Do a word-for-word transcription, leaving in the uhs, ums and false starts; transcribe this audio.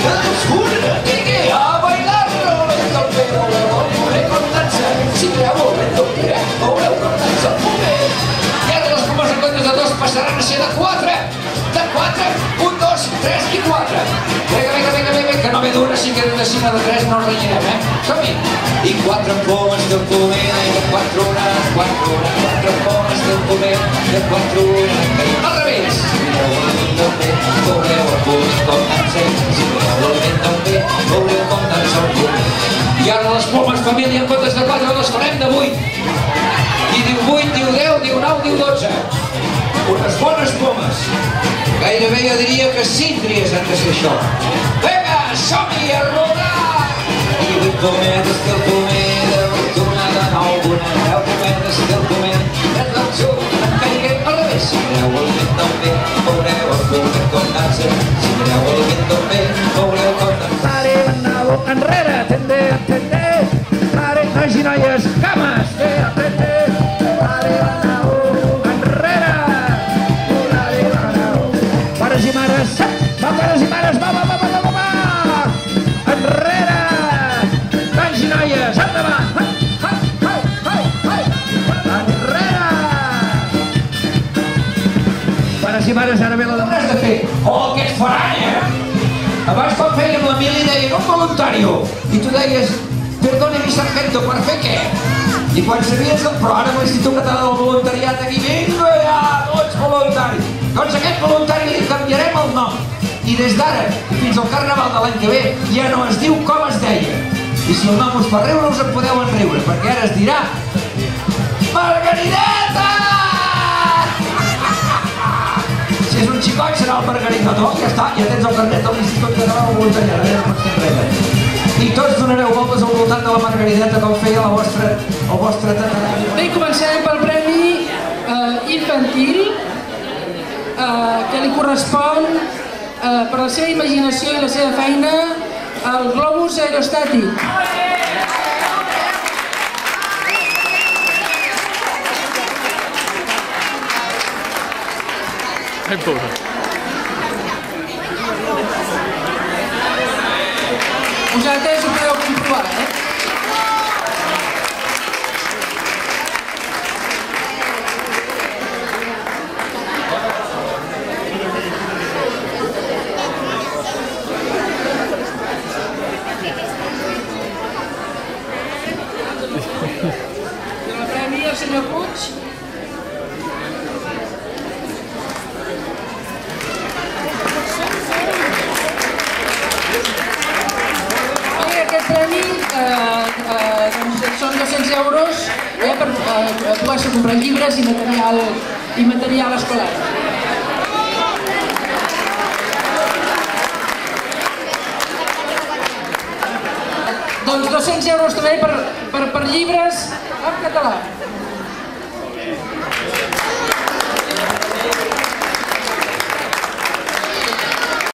A bailar-lo, lento bé, veureu el poder contant-se. Si creu el lento bé, veureu contant-se el poder. I ara les pomes en comptes de dos passaran a ser de quatre. De quatre, un, dos, tres i quatre. Vinga, vinga, vinga, vinga, que no ve d'una, si queden de cinc o de tres no ens renyirem, eh? Som-hi! I quatre pomes del poder, de quatre una, quatre una, quatre pomes del poder, de quatre una, al revés. Si mireu el lento bé, veureu el poder contant-se. Si mireu el lento bé, veureu contant-se el poder. I ara les pomes, família, en comptes de quatre les farem de vuit. I diu vuit, diu deu, diu nou, diu dotze. Unes bones pomes. Gairebé jo diria que síndries han de ser això. Vinga, som-hi a rodar! I vuit pometes del pomer, deu una de nou, una deu pometes del pomer, de dotze una caiguem al revés. Si mireu el vent bé, veureu el poder contant-se. Si mireu el vent bé, veureu contant-se. Pare, anau, enrere, tende, tende. Pare, nois i noies, cames, ve, tende. Pare, anau, enrere. Pare, anau. Pares i mares, va, pares i mares, va, va, va, va, va, va. Enrere. Nois i noies, endavant. Enrere. Pares i mares, ara ve la Què has de fer? Oh, aquest farany, eh? Abans quan fèiem la mili deien un voluntario i tu deies, perdone mi sargento, per fer què? I quan sabies el però ara amb l'Institut Català del Voluntariat aquí, vinga ja, tots voluntaris. Doncs aquest voluntari li canviarem el nom i des d'ara fins al Carnaval de l'any que ve ja no es diu com es deia. I si el nom us fa riure us en podeu enriure, perquè ara es dirà Margarideta! Si és un xicot serà el Margarita, tu, ja està, ja tens el carnet de l'Institut Català del Voluntariat, ara ja no pots fer res. I tots donareu voltes al voltant de la Margarideta com feia la vostra, el vostre tataravi. Bé, començarem pel premi eh, infantil, eh, que li correspon eh, per la seva imaginació i la seva feina al globus aerostàtic. Ai, pobre. Vosaltres ho podeu comprovar, eh? I el premi al senyor Puig. Aquest premi eh, eh, doncs són dos-cents euros eh, per eh, poder-se comprar llibres i material, i material escolar. Doncs dos-cents euros també per, per, per llibres en català.